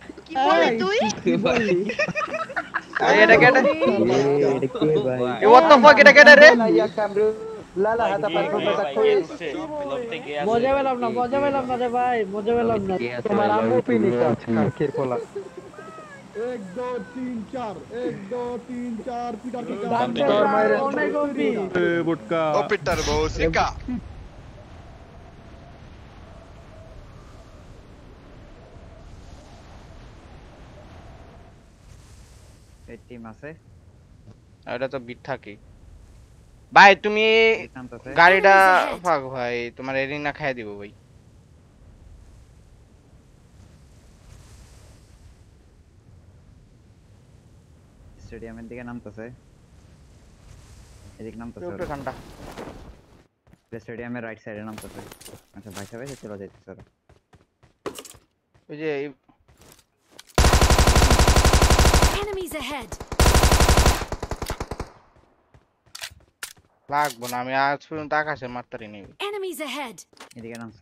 কি বললি তুই? কি বললি? এটা কেটে এটা কে ভাই? what the fuck এটা কেটে রে লালা হাতা পার করে তাকো মজা পেলাম না রে ভাই, মজা পেলাম না। তোমার আম্মু পিনিকা কাকের পোলা। 1 2 3 4 1 2 3 4 পিটার কে তোর মায়ের অনেক গম্ভীর। বুটকা ও পিটার বউ সিকা এই টিম আছে এটা তো বিট থাকে ভাই তুমি নামতাছে গাড়িটা ফাক ভাই তোমার এরিনা খাই দিব ভাই স্টেডিয়ামের দিকে নামতাছে এদিক নামতাছে একটু ঠান্ডা স্টেডিয়ামের রাইট সাইডে নামতাছে আচ্ছা ভাই সাহেব চলে যাইতেছে ওরা ওই যে Enemies ahead. লাগবো না আমি আজ পর্যন্ত আকাশে মারতারি নেই Enemies ahead. এদিকে নামছে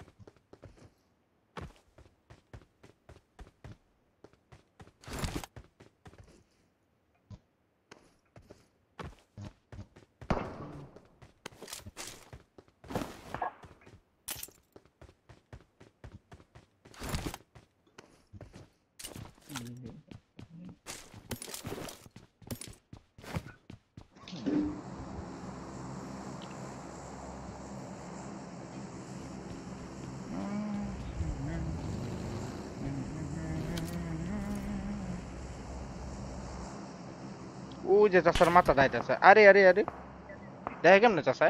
ও যে চাষার মাথা দাইতেছে আরে আরে আরে দেখে কেমনে চাষায়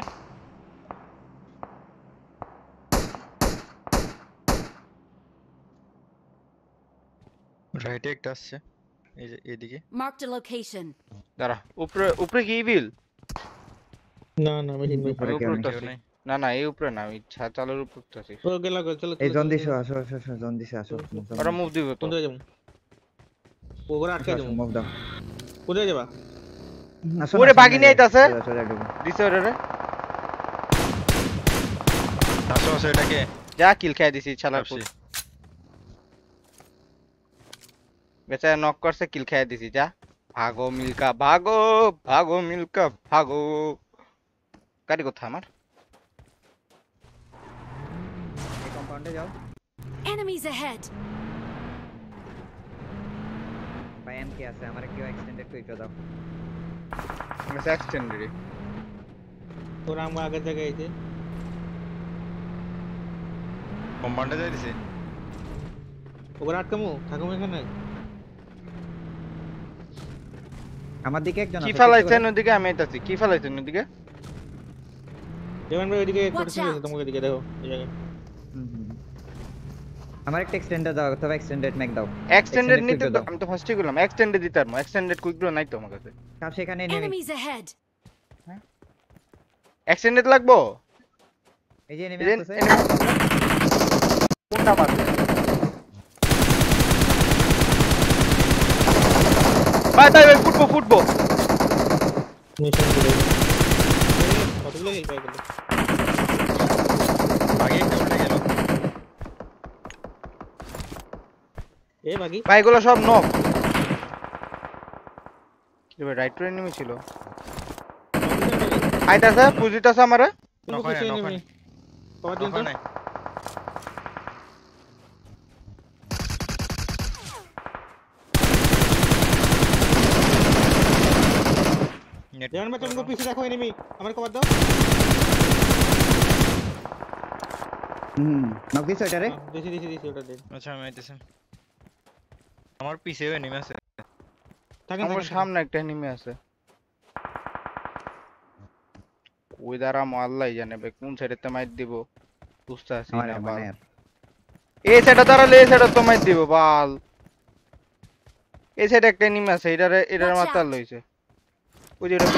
রাইটে একটা আসছে এই যে এদিকে Marked a location. দাঁড়া উপরে উপরে কি ইভিল না না আমি হিন্দি আমি উপরে কেউ উঠতেছি নাই না না এই উপরে না আমি চালের উপর উঠতেছি ও গেল চলো এই জন দিছো আসো জন দিছে আসো ওরা মুভ দিব তো কোথায় যাব? ওগরা আটকে দেব। মুভ দাও কোথায় যাবা? ওরে বাগি নিয়ে আইতাছে চলে যাও দিছে ওরে রে আসো আসো এটাকে যা কিল খেয়ে দিছি ছালার পুত বেচারা নক করছে কিল খেয়ে দিছি যা ভাগো মিলকা ভাগো ভাগো মিলকা ভাগো গাড়ি কোথায় আমার এই কম্পাউন্ডে যাও Enemies ahead. ভাই এম কি আছে আমার কিউ এক্সটেন্ডেড কুইক দাও মেসে এক্সটেন্ডেড তোরা আমরা আগের জায়গায় আইছে। কম্পাউন্ডে যাইতেছে ওগরা আটকামু থাকুম এখানে। আমার দিকে একজন কি আছে ফেলাইছেন ওদিকে আমি আইতাছি কি ফেলাইছেন ওদিকে যেমন ভাই ওইদিকে Watch করছিল out. তোমাকে দিকে দেখো এই জায়গায়। আমার একটা এক্সটেন্ডেড দাও অথবা এক্সটেন্ডেড ম্যাক দাও এক্সটেন্ডেড Extended নিতে quick তো দাও। আমি তো ফার্স্টই করলাম এক্সটেন্ডেড দিতে পারবো এক্সটেন্ডেড কুইক ড্র নাই তো আমার কাছে সব সেখানে নেমে Enemies ahead. এক্সটেন্ডেড লাগবো এই যে নেমে এজেন্ট আসছে কোনটা মারবে ভাই ভাই ভাই ফুটবো মিশন করে কতগুলো হেল পাই গেল। আগে একটা উল্টে গেল এ বাকি ভাই এগুলো সব নক কি ভাই রাইট ট্রেন নেমে ছিল আইতাছে পুজিতাছে আমারে নক হয় না নক হয় পাওয়ার দিন তো না নেট যেমন ভাই তুমি পিছে দেখো এনিমি আমার কভার দাও। নক দিছো এটা রে দিছি ওটা দে। আচ্ছা আমি আইতেছি আমার পিছেও এনিমি আছে থাকেন আমার সামনে একটা নেমে আছে ওই দ্বারা আল্লাহই জানে ভাই কোন সাইডেতে মাইর দিব বুঝতে আছি আমার না মানে বাল এই সাইডে দাঁড়ালে এই সাইডে তো মাইর দিব বাল এই সাইডে একটা নেমে আছে এটার Watch মাথার out. লইছে ওই যে ওটা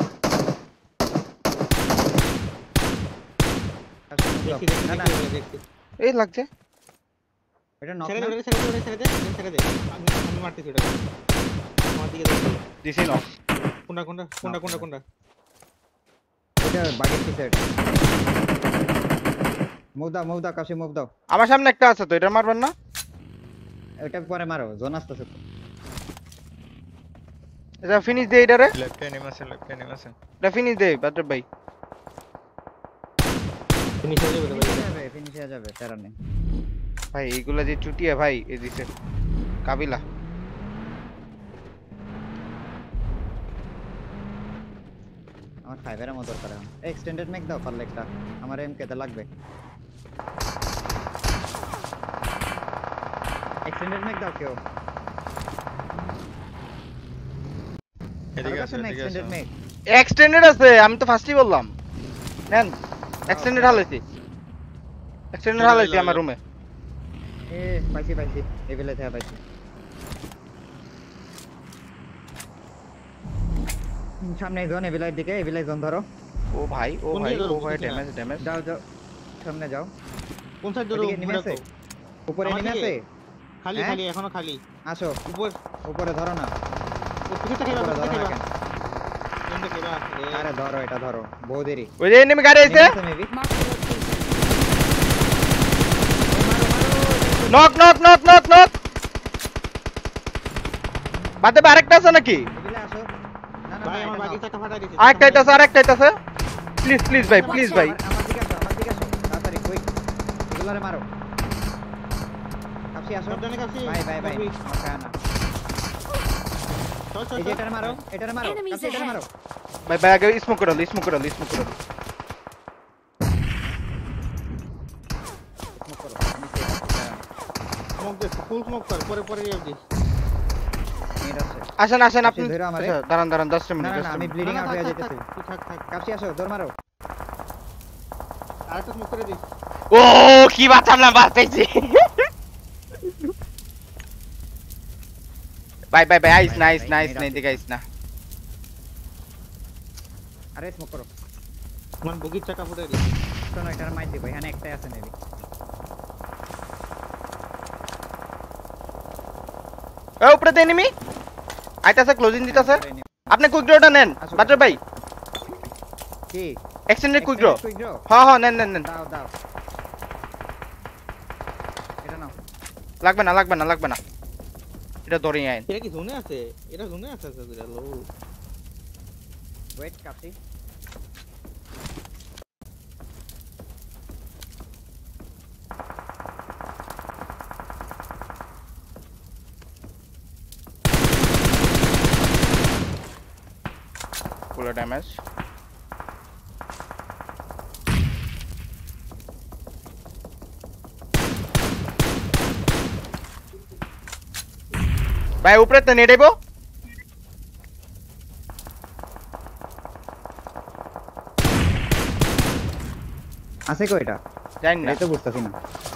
না না দেখছি। এই লাগছে এটা নক ছেড়ে না দে ছেড়ে দে আমি মারতেছি ওটা। আমার দিকে দেখো দিছি না কোনটা এটা বাগের পিছে এটা মুভ দাও কাশি মুভ দাও আমার সামনে একটা আছে তো এটা মারবেন না ওটা পরে মারো জোন আসতেছে তো এটা ফিনিশ দে এটারে লেফটে নেমেছে এটা ফিনিশ দে বাদর ভাই ফিনিশ হয়ে যাবে ভাই। ফিনিশ হয়ে যাবে তেরা নেই ভাই এইগুলা যে চুটিয়া ভাই এ দিছে কাবিলা আমার ফাইবারের মতো দরকার এখন এক্সটেন্ডেড মেক দাও পারলে একটা আমার এমকে তে লাগবে এক্সটেন্ডেড মেক দাও কেউ এদিকে আছে এক্সটেন্ডেড মেক এক্সটেন্ডেড আছে আমি তো ফার্স্টই বললাম নেন এক্সটেন্ডেড হালাইছি আমার রুমে এ পাইছি এবেলে থেকে পাইছি সামনে জোন এবেলার দিকে এবেলাই জোন ধরো ও ভাই কোন দিকে ধরবো? ড্যামেজ যাও সামনে যাও কোন সাইড ধরো এদিকে নেমে আছে উপরে আমার নেমে দিকে? আছে খালি হ্যাঁ? খালি এখনো খালি আসো উপর উপরে ধরো না পিছে থেকে উপরে ধরো না বা কেন কোন দিকে বা আরে ধরো এটা ধরো বহু দেরি ওই যে এনিমি গাড়ি আইছে মেবি Mark the location. নক বাদে আরেকটা আছে নাকি এবেলে আসো না না ভাই না, আমার এটা বাকি নাও। চাকা ফাটাই দিয়েছে আরেকটা আইতাছে প্লিজ ভাই আমার দিকে আসো তাড়াতাড়ি কুইক এগুলারে মারো কাপসি আসো সাবধানে কাপসি। ভাই কাপসি। আমার খায় না চল এই যে এটারে মারো Enemies কাপসি এটারে ahead. মারো ভাই আগে স্মোক করে স্মোক করো আমি safe। স্মোক দে ফুল স্মোক কর পরে ইয়ে দিস নেট আছে আসেন আপনি ধরো আমারে। আচ্ছা, দাঁড়ান 10 না মিনিট না আমি ব্লিডিং আউট হয়ে যাইতেছি তুই থাক কাপসি আসো দৌড় মারো আরেকটা স্মোক করে দিস ও কি বাঁচালাম বাঁচাইছি ভাই আইস নাইস দিকে আইস না আরে স্মোক করো আমার বুগির চাকা ফুটাই দিস শোনো এটার মাইর দিব এখানে একটাই আছে মেবি এ উপরে দেন এনিমি আইতাছে ক্লোজিং দিতাছে আপনি কুইক ড্রটা নেন বাদর ভাই কি extended quick draw quick draw হ্যাঁ নেন দাও এটা নাও লাগবে না এটা ধরে আইন এটা কি জোনে আছে এটা জোনে আছে এটা লো ওয়েট কাপসি ফুল ড্যামেজ ভাই উপরে তো নেড়েবো আছে কো এটা জানি না এই তো বুঝতাছি না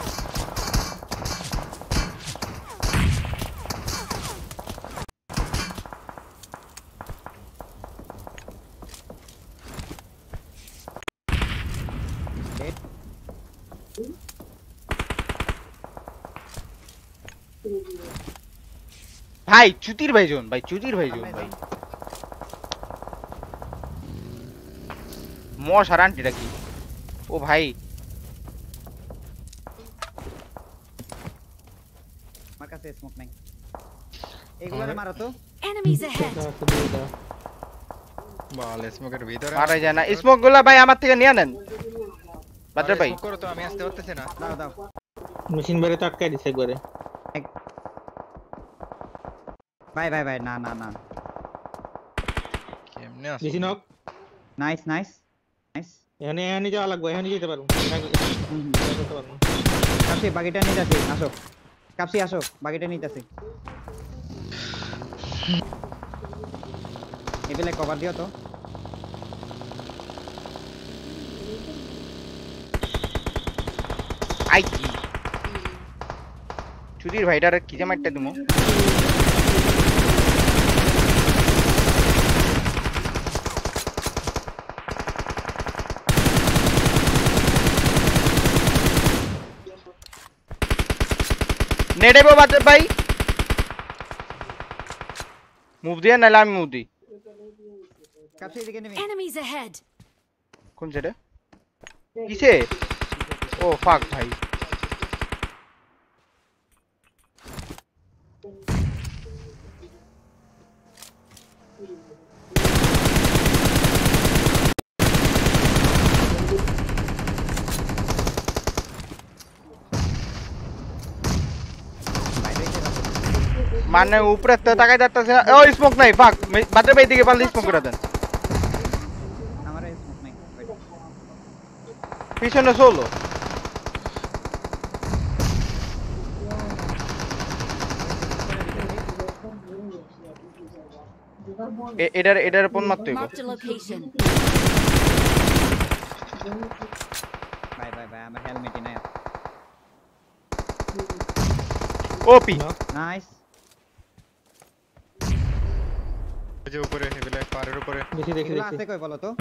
ভাই চুতির ভাইজন ভাই মশার আন্টিটা কি ও ভাই আমার কাছে স্মোক নাই এগুলারে মারো তো Enemies ahead. বল স্মোকের ভিতরে মারা যায় না স্মোক গুলা ভাই আমার থেকে নিয়ে নেন বাদর ভাই স্মোক করো তো আমি আসতে পারতেছি না দাও মেশিন বেরে তো আটকাই দিছে একবারে ভাই না কেমনে আসো বেশি নক নাইস এখানে যাওয়া লাগবে এখানে যেতে পারবো করতে পারবো কাপসি বাকিটা নিতেছি আসো কাপসি আসো বাকিটা নিতেছি এবেলে কভার দিও তো আই কি চুতির ভাইটার কি যে মারতে দিমু নেড়েবো বাদর ভাই মুভ দিয়ে নাইলে আমি মুভ দিই কাপসি এদিকে নেমে Enemies ahead. কোন সেটা কিসে ও ফাক ভাই মানে উপরে তো তাকাই যাচ্ছে না। ও স্মোক নাই, ফাক। বাদরে ভাই দিকে পারলে স্মোক করে দেন। আমার স্মোক নাই। পিছনে সোলো। এটার কোন মারতে হইব? Marked a location. ভাই আমার হেলমেটই নাই। ওপি। নাইস। ওই যে উপরে হেভেলে পাহাড়ের উপরে। দেখি এগুলো আছে কই বলো তো?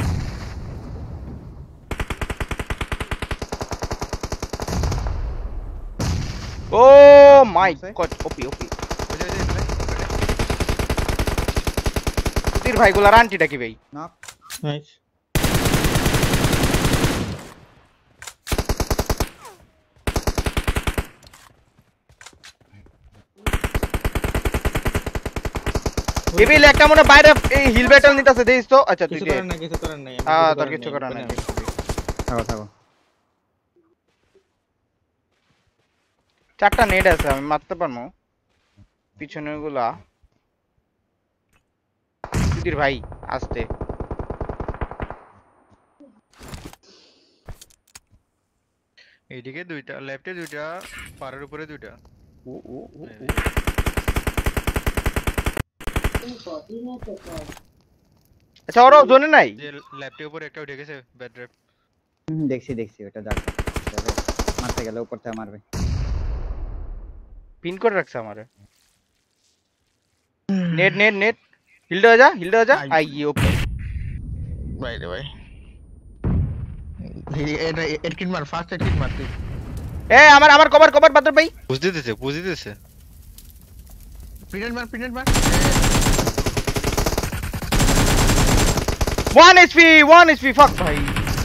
Oh my god, OP. ওই যে হেভেলে। সুধীর ভাইগুলার আন্টিটা কি ভাই? নক। নাইস এবিল একটা মনে বাইরে এই হিল ব্যাটল নিতেছে, দেখিস তো? আচ্ছা তুই কিছু দে। করার নাই কিছু করার নাই তোর কিছু করার নাই। থাকো। চারটা নেট আছে, আমি মারতে পারবো। পিছনে গুলা সুধীর ভাই আসতে। এইদিকে দুইটা, লেফটে দুইটা, পাহাড়ের উপরে দুইটা। আচ্ছা ওরাও জোনে নাই। যে লেফটের উপরে একটা উঠে গেছে ব্যাড ড্রপ। দেখছি ওটা যাক। মারতে গেলে উপর থেকে মারবে। পিন করে রাখছে আমারে। নেট হিলড হয়ে যা। আই ওপি। ভাই রে ভাই এটা এডকিট মার, ফার্স্ট এডকিট মার তুই। এ আমার কভার বাদর ভাই। পুশ দিতেছে। পিনেট মার 1 HP ফাক ভাই।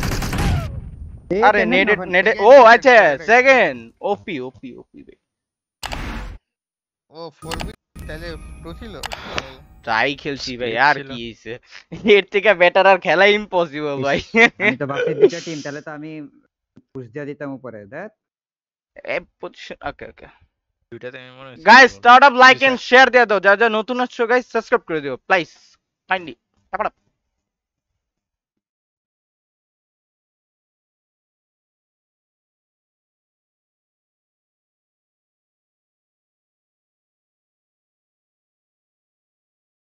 আরে নেট ও আচ্ছা সেকেন্ড ওপি ভাই। ও 4B তাহলে প্রো ছিল। ট্রাই খেলছি ভাই, আর কি হইছে? এর থেকে বেটার আর খেলা ইম্পসিবল ভাই। আমি তো ভাবছি দুইটা টিম, তাহলে তো আমি পুশ দিয়ে দিতাম উপরে। দেখ এ পজিশন ওকে। দুইটাতে আমি মনে হয় guys start up like and share দিয়ে দাও। যা নতুন আসছো গাইস সাবস্ক্রাইব করে দিও প্লিজ কাইন্ডলি। টাটা।